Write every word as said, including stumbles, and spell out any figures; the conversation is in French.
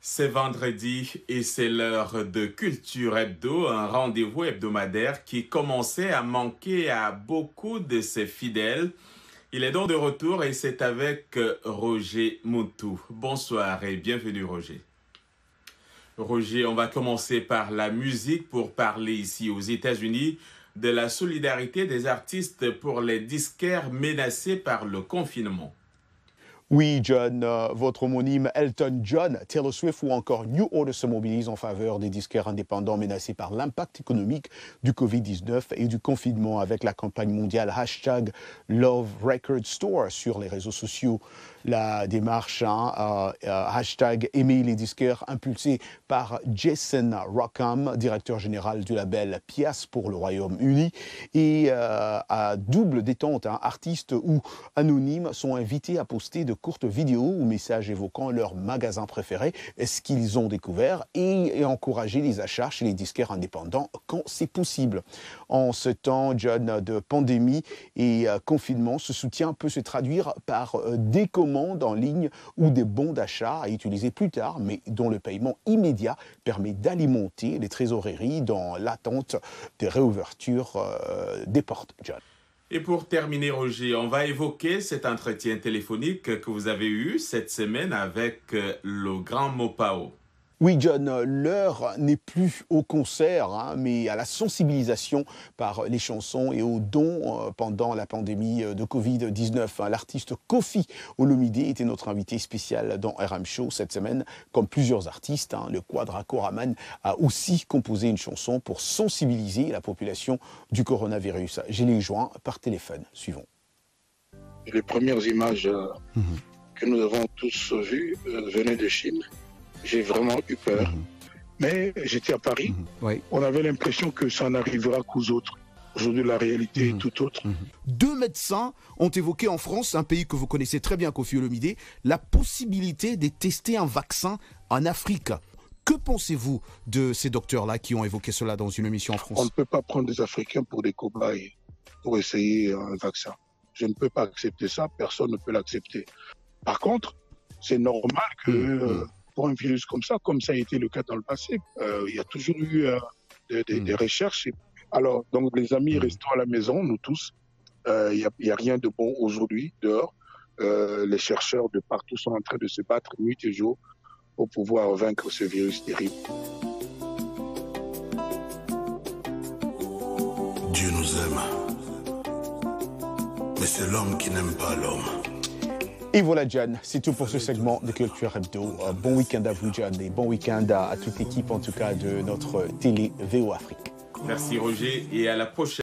C'est vendredi et c'est l'heure de Culture Hebdo, un rendez-vous hebdomadaire qui commençait à manquer à beaucoup de ses fidèles. Il est donc de retour et c'est avec Roger Moutou. Bonsoir et bienvenue Roger. Roger, on va commencer par la musique pour parler ici aux États-Unis de la solidarité des artistes pour les disquaires menacés par le confinement. Oui, John, euh, votre homonyme Elton John, Taylor Swift ou encore New Order se mobilisent en faveur des disquaires indépendants menacés par l'impact économique du covid dix-neuf et du confinement avec la campagne mondiale hashtag Love Record Store sur les réseaux sociaux. La démarche hein, euh, euh, hashtag Aimer les disquaires impulsée par Jason Rockham, directeur général du label Pias pour le Royaume-Uni, et euh, à double détente, hein, artistes ou anonymes sont invités à poster de courtes vidéos ou messages évoquant leur magasin préféré, ce qu'ils ont découvert, et, et encourager les achats chez les disquaires indépendants quand c'est possible. En ce temps, John, de pandémie et euh, confinement, ce soutien peut se traduire par euh, des commandes en ligne ou des bons d'achat à utiliser plus tard, mais dont le paiement immédiat permet d'alimenter les trésoreries dans l'attente des réouvertures euh, des portes, John. Et pour terminer, Roger, on va évoquer cet entretien téléphonique que vous avez eu cette semaine avec le grand Mopao. Oui, John, l'heure n'est plus au concert, hein, mais à la sensibilisation par les chansons et aux dons euh, pendant la pandémie de covid dix-neuf. Hein. L'artiste Kofi Olomide était notre invité spécial dans R M Show cette semaine. Comme plusieurs artistes, hein, le Quadra Koraman a aussi composé une chanson pour sensibiliser la population du coronavirus. Je l'ai joint par téléphone. Suivons. Les premières images euh, mmh. que nous avons tous vues euh, venaient de Chine. J'ai vraiment eu peur. Mmh. Mais j'étais à Paris. Mmh. Oui. On avait l'impression que ça n'arrivera qu'aux autres. Aujourd'hui, la réalité mmh. est tout autre. Mmh. Deux médecins ont évoqué en France, un pays que vous connaissez très bien, Kofi Olomide, la possibilité de tester un vaccin en Afrique. Que pensez-vous de ces docteurs-là qui ont évoqué cela dans une émission en France? On ne peut pas prendre des Africains pour des cobayes pour essayer un vaccin. Je ne peux pas accepter ça. Personne ne peut l'accepter. Par contre, c'est normal que... Mmh. Euh, pour un virus comme ça, comme ça a été le cas dans le passé, euh, il y a toujours eu euh, des, des, mmh. des recherches. Alors, donc les amis, mmh. restons à la maison, nous tous. Il euh, n'y a, a rien de bon aujourd'hui, dehors. Euh, les chercheurs de partout sont en train de se battre nuit et jour pour pouvoir vaincre ce virus terrible. Dieu nous aime, mais c'est l'homme qui n'aime pas l'homme. Et voilà, John, c'est tout pour ce segment de Culture Hebdo. Euh, bon week-end à vous, John, et bon week-end à, à toute l'équipe, en tout cas, de notre télé V O Afrique. Merci, Roger, et à la prochaine.